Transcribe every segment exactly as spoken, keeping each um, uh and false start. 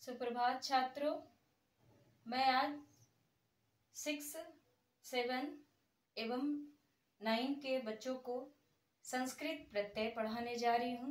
सुप्रभात छात्रों, मैं आज सिक्स सेवन एवं नाइन के बच्चों को संस्कृत प्रत्यय पढ़ाने जा रही हूँ।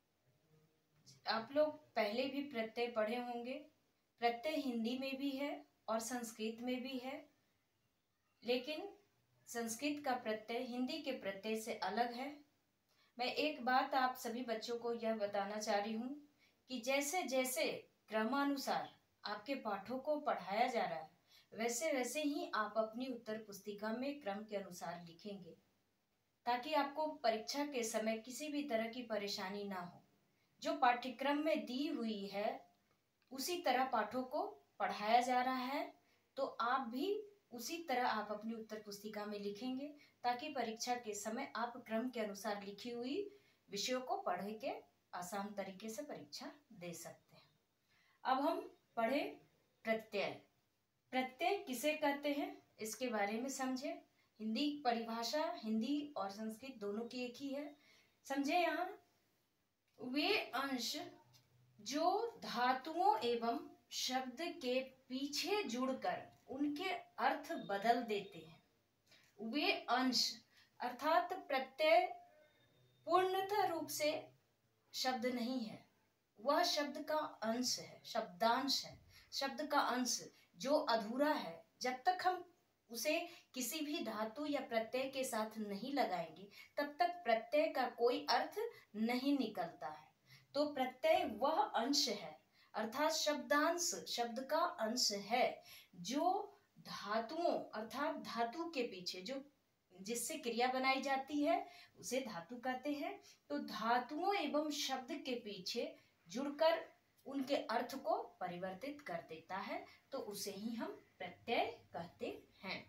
आप लोग पहले भी प्रत्यय पढ़े होंगे। प्रत्यय हिंदी में भी है और संस्कृत में भी है, लेकिन संस्कृत का प्रत्यय हिंदी के प्रत्यय से अलग है। मैं एक बात आप सभी बच्चों को यह बताना चाह रही हूँ कि जैसे जैसे क्रमानुसार आपके पाठों को पढ़ाया जा रहा है, वैसे वैसे ही आप अपनी उत्तर पुस्तिका में क्रम के अनुसार लिखेंगे, ताकि आपको परीक्षा के समय किसी भी तरह की परेशानी ना हो। जो पाठ्यक्रम में दी हुई है उसी तरह पाठों को पढ़ाया जा रहा है, तो आप भी उसी तरह आप अपनी उत्तर पुस्तिका में लिखेंगे, ताकि परीक्षा के समय आप क्रम के अनुसार लिखी हुई विषयों को पढ़ के आसान तरीके से परीक्षा दे सकते हैं। अब हम पढ़े प्रत्यय। प्रत्यय किसे कहते हैं इसके बारे में समझे। हिंदी परिभाषा हिंदी और संस्कृत दोनों की एक ही है। समझे, यहाँ वे अंश जो धातुओं एवं शब्द के पीछे जुड़कर उनके अर्थ बदल देते हैं। वे अंश अर्थात प्रत्यय पूर्णतः रूप से शब्द नहीं है, वह शब्द का अंश है, शब्दांश है, शब्द का अंश जो अधूरा है। जब तक हम उसे किसी भी धातु या प्रत्यय के साथ नहीं लगाएंगे, तब तक प्रत्यय का कोई अर्थ नहीं निकलता है। तो प्रत्यय वह अंश है, अर्थात शब्दांश, शब्द का अंश है, जो धातुओं अर्थात धातु के पीछे, जो जिससे क्रिया बनाई जाती है उसे धातु कहते हैं। तो धातुओं एवं शब्द के पीछे जुड़कर उनके अर्थ को परिवर्तित कर देता है, तो उसे ही हम प्रत्यय कहते हैं।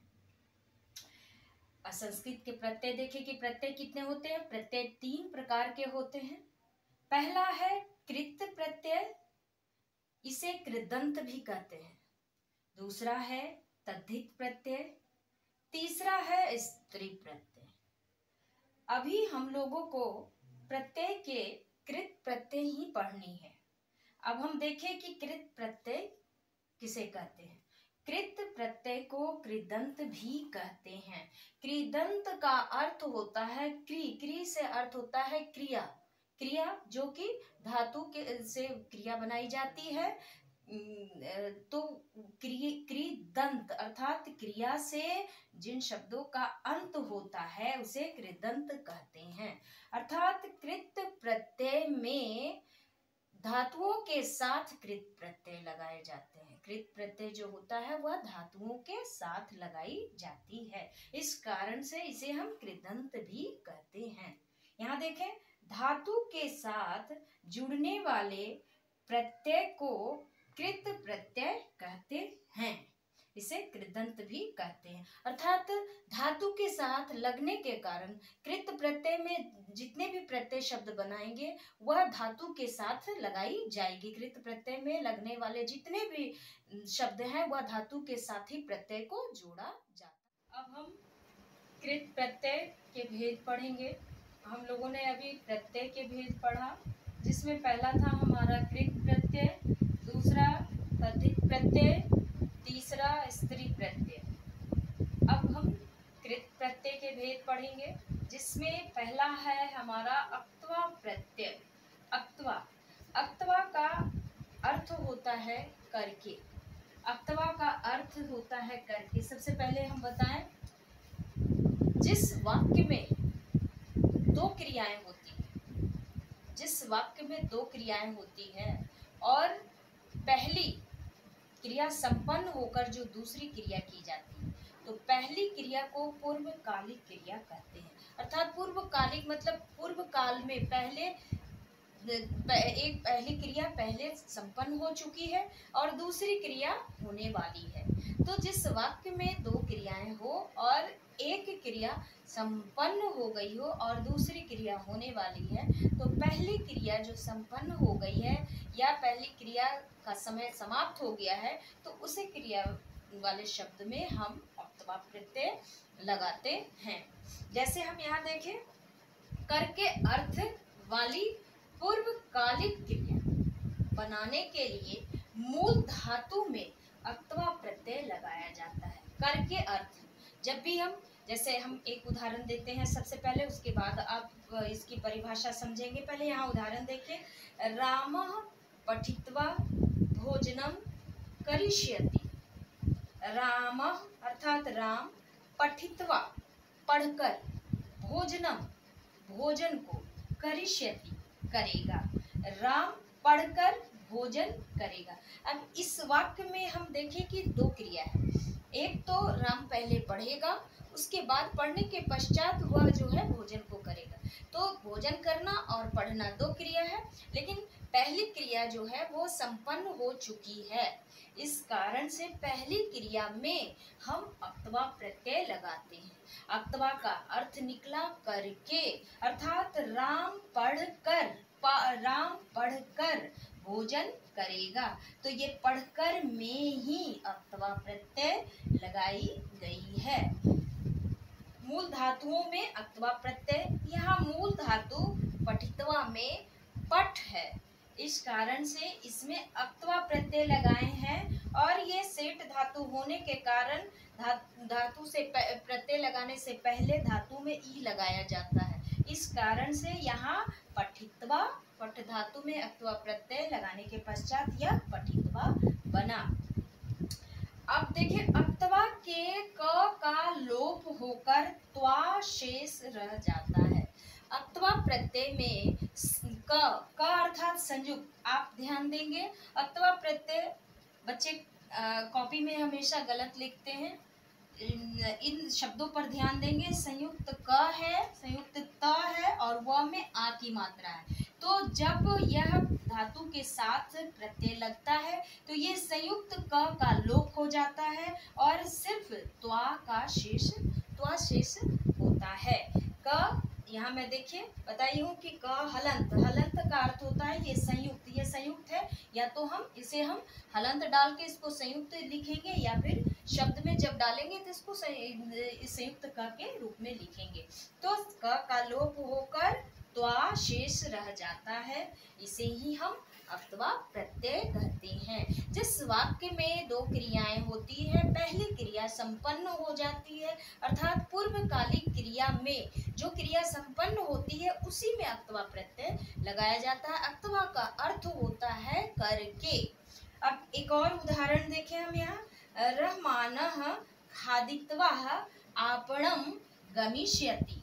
संस्कृत के प्रत्यय देखें कि प्रत्यय कितने होते हैं। प्रत्यय तीन प्रकार के होते हैं। पहला है कृत प्रत्यय, इसे कृदंत भी कहते हैं। दूसरा है तद्धित प्रत्यय, तीसरा है स्त्री प्रत्यय। अभी हम लोगों को प्रत्यय के कृत प्रत्यय ही पढ़नी है। अब हम देखें कि कृत प्रत्यय किसे कहते हैं। कृत प्रत्यय को कृदंत भी कहते हैं। कृदंत का अर्थ होता है क्री, क्री से अर्थ होता है क्रिया, क्रिया जो कि धातु के से क्रिया बनाई जाती है। तो क्रि कृदंत अर्थात क्रिया से जिन शब्दों का अंत होता है उसे कृदंत कहते हैं। अर्थात कृत प्रत्यय में धातुओं के साथ कृत प्रत्यय लगाए जाते हैं। कृत प्रत्यय जो होता है वह धातुओं के साथ लगाई जाती है, इस कारण से इसे हम कृदंत भी कहते हैं। यहाँ देखें, धातु के साथ जुड़ने वाले प्रत्यय को कृत प्रत्यय कहते हैं, इसे कृदंत भी कहते हैं। अर्थात धातु के साथ लगने के कारण कृत प्रत्यय में जितने भी प्रत्यय शब्द बनाएंगे वह धातु के साथ लगाई जाएगी। कृत प्रत्यय में लगने वाले जितने भी शब्द हैं वह धातु के साथ ही प्रत्यय को जोड़ा जाता है। अब हम कृत प्रत्यय के भेद पढ़ेंगे। हम लोगों ने अभी प्रत्यय के भेद पढ़ा, जिसमें पहला था हमारा कृत प्रत्यय, दूसरा तद्धित प्रत्यय, तीसरा स्त्री प्रत्यय। अब हम कृत प्रत्यय के भेद पढ़ेंगे, जिसमें पहला है हमारा अक्त्वा प्रत्यय। अक्त्वा अक्त्वा का अर्थ होता है करके। अक्त्वा का अर्थ होता है करके। सबसे पहले हम बताएं, जिस वाक्य में दो क्रियाएं होती हैं, जिस वाक्य में दो क्रियाएं होती हैं और पहली क्रिया संपन्न होकर जो दूसरी क्रिया की जाती है, तो पहली क्रिया को पूर्वकालिक क्रिया कहते हैं। अर्थात पूर्वकालिक मतलब पूर्व काल में पहले एक पहली क्रिया पहले संपन्न हो चुकी है और दूसरी क्रिया होने वाली है। तो जिस वाक्य में दो क्रियाएं हो और एक क्रिया संपन्न हो गई हो और दूसरी क्रिया होने वाली है, तो पहली क्रिया जो संपन्न हो गई है या पहली क्रिया का समय समाप्त हो गया है, तो उसे क्रिया वाले शब्द में हम अक्त्वा प्रत्यय लगाते हैं। जैसे हम यहाँ देखें, कर के अर्थ वाली पूर्वकालिक क्रिया बनाने के लिए मूल धातु में अक्तवा प्रत्यय लगाया जाता है। कर के अर्थ, जब भी हम, जैसे हम एक उदाहरण देते हैं सबसे पहले, उसके बाद आप इसकी परिभाषा समझेंगे। पहले यहाँ उदाहरण देखिए, रामः पठित्वा भोजनम करिष्यति। रामः अर्थात राम, पठित्वा पढ़कर, भोजनम भोजन को, करिष्यति करेगा। राम पढ़कर भोजन करेगा। अब इस वाक्य में हम देखें कि दो क्रिया है। एक तो राम पहले पढ़ेगा, उसके बाद पढ़ने के पश्चात वह जो है भोजन को करेगा। तो भोजन करना और पढ़ना दो क्रिया है, लेकिन पहली क्रिया जो है वो संपन्न हो चुकी है। इस कारण से पहली क्रिया में हम अक्तवा प्रत्यय लगाते हैं। अक्तवा का अर्थ निकला करके, अर्थात राम पढ़कर, राम पढ़कर भोजन करेगा। तो ये पढ़कर में ही अक्तवा प्रत्यय लगाई गई है। मूल धातुओं में अक्तवा प्रत्यय, यहाँ मूल धातु पठित्वा में पठ है, इस कारण से इसमें अक्तवा प्रत्यय लगाए हैं। और ये सेठ धातु होने के कारण धा, धातु से प्रत्यय लगाने से पहले धातु में ई लगाया जाता है। इस कारण से यहाँ पठित्वा, पठ धातु में अक्तवा प्रत्यय लगाने के पश्चात यह पठित्वा बना। अब देखिए, अक्तवा के क का लोप होकर त्वा शेष रह जाता है। अक्तवा प्रत्यय में क का अर्थात संयुक्त, आप ध्यान देंगे अक्तवा प्रत्यय बच्चे कॉपी में हमेशा गलत लिखते हैं। इन, इन शब्दों पर ध्यान देंगे। संयुक्त क है, संयुक्त त है और व में आ की मात्रा है। तो जब यह धातु के साथ प्रत्यय लगता है तो ये संयुक्त क का लोप हो जाता है और सिर्फ त्वा का शेष, त्वा शेष होता है। क यहाँ मैं देखिए बताई हूँ कि क हलंत, हलंत का अर्थ होता है ये संयुक्त, ये संयुक्त है। या तो हम इसे हम हलंत डाल के इसको संयुक्त लिखेंगे, या फिर शब्द में जब डालेंगे तो इसको संयुक्त क के रूप में लिखेंगे। तो क का लोप होकर त्वा शेष रह जाता है, इसे ही हम अक्तवा प्रत्यय कहते हैं। जिस वाक्य में दो क्रियाएं होती है, पहली क्रिया संपन्न हो जाती है, अर्थात पूर्वकालिक क्रिया में जो क्रिया संपन्न होती है उसी में अक्तवा प्रत्यय लगाया जाता है। अक्तवा का अर्थ होता है करके। अब एक और उदाहरण देखें हम यहाँ, रहमानः खादित्वा आपणम गमिष्यति।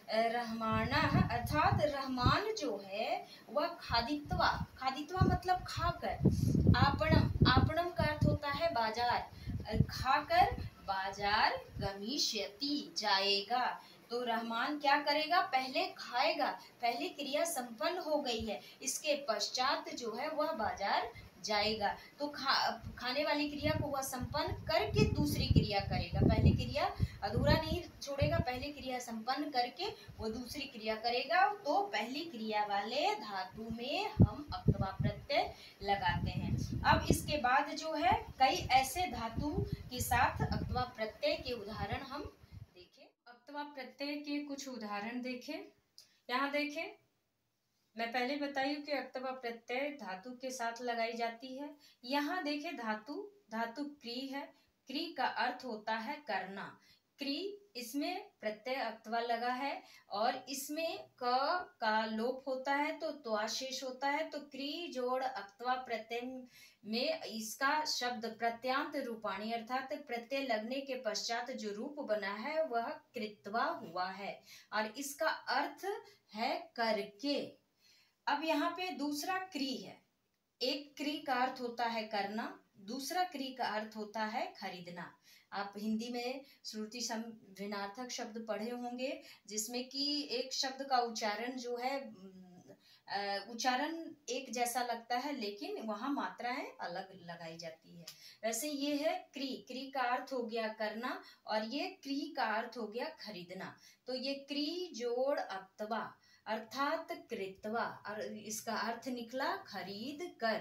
रहमानः अर्थात रहमान जो है वह खादित्वा, खादित्वा मतलब खाकर, आपणम, आपणम का अर्थ होता है बाजार, खाकर बाजार, गमिष्यति जाएगा। तो रहमान क्या करेगा, पहले खाएगा, पहली क्रिया संपन्न हो गई है, इसके पश्चात जो है वह बाजार जाएगा। तो खा खाने वाली क्रिया को वह संपन्न करके दूसरी क्रिया करेगा। पहली क्रिया अधूरा नहीं छोड़ेगा, पहली क्रिया संपन्न करके वो दूसरी क्रिया करेगा। तो पहली क्रिया वाले धातु में हम अक्तवा प्रत्यय लगाते हैं। अब इसके बाद जो है कई ऐसे धातु के साथ अक्तवा प्रत्यय के उदाहरण हम देखें। अक्तवा प्रत्यय के कुछ उदाहरण देखें। यहाँ देखें, मैं पहले बताई कि अक्तवा प्रत्यय धातु के साथ लगाई जाती है। यहाँ देखें, धातु धातु क्री है, क्री का अर्थ होता है करना। क्री, इसमें प्रत्यय अक्तवा लगा है और इसमें क का लोप होता है तो त्वा शेष होता है। तो क्री जोड़ अक्तवा प्रत्यय में इसका शब्द प्रत्यांत रूपाणी अर्थात प्रत्यय लगने के पश्चात जो रूप बना है वह कृत्वा हुआ है और इसका अर्थ है करके। अब यहाँ पे दूसरा क्री है। एक क्री का अर्थ होता है करना, दूसरा क्री का अर्थ होता है खरीदना। आप हिंदी में श्रुति भिन्नार्थक शब्द पढ़े होंगे जिसमें कि एक शब्द का उच्चारण जो है उच्चारण एक जैसा लगता है लेकिन वहाँ मात्राएं अलग लगाई जाती है। वैसे ये है क्री, क्री का अर्थ हो गया करना और ये क्री का अर्थ हो गया खरीदना। तो ये क्री जोड़ अक्तवा अर्थात कृत्वा और इसका अर्थ निकला खरीद कर।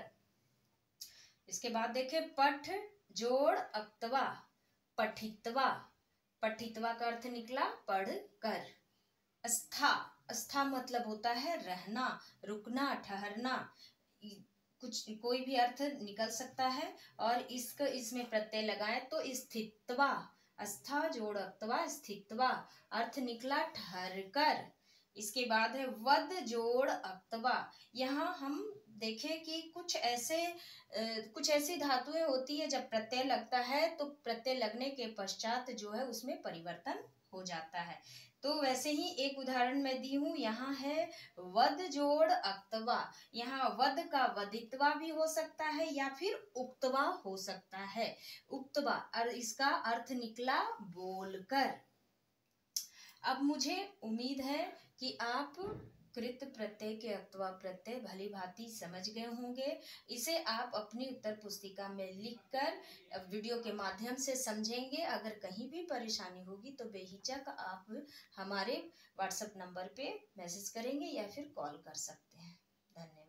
इसके बाद देखें, पठ जोड़ अक्तवा पठित्वा, पठित्वा का अर्थ निकला पढ़ कर। अस्था, अस्था मतलब होता है रहना, रुकना, ठहरना। कुछ कोई भी अर्थ निकल सकता है। और इसका इसमें प्रत्यय लगाएं तो स्थित्वा, अस्था जोड़ अक्तवा स्थित्वा, अर्थ निकला ठहर कर। इसके बाद है वद जोड़ अक्तवा। यहाँ हम देखें कि कुछ ऐसे कुछ ऐसी धातुएं होती है जब प्रत्यय लगता है तो प्रत्यय लगने के पश्चात जो है उसमें परिवर्तन हो जाता है। तो वैसे ही एक उदाहरण मैं दी हूँ, यहाँ है वद जोड़ अक्तवा। यहाँ वद का वदित्वा भी हो सकता है या फिर उक्तवा हो सकता है। उक्तवा और इसका अर्थ निकला बोलकर। अब मुझे उम्मीद है कि आप कृत प्रत्यय के अक्तवा प्रत्यय भली भांति समझ गए होंगे। इसे आप अपनी उत्तर पुस्तिका में लिखकर वीडियो के माध्यम से समझेंगे। अगर कहीं भी परेशानी होगी तो बेहिचक आप हमारे व्हाट्सएप नंबर पे मैसेज करेंगे या फिर कॉल कर सकते हैं। धन्यवाद।